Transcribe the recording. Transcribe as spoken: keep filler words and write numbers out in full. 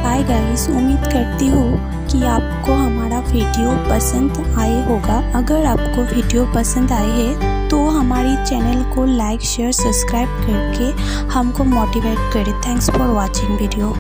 Hi guys, उम्मीद करती हूँ कि आपको हमारा वीडियो पसंद आए होगा। अगर आपको वीडियो पसंद आए है तो हमारी चैनल को लाइक शेयर सब्सक्राइब करके हमको मोटिवेट करें। Thanks for watching video.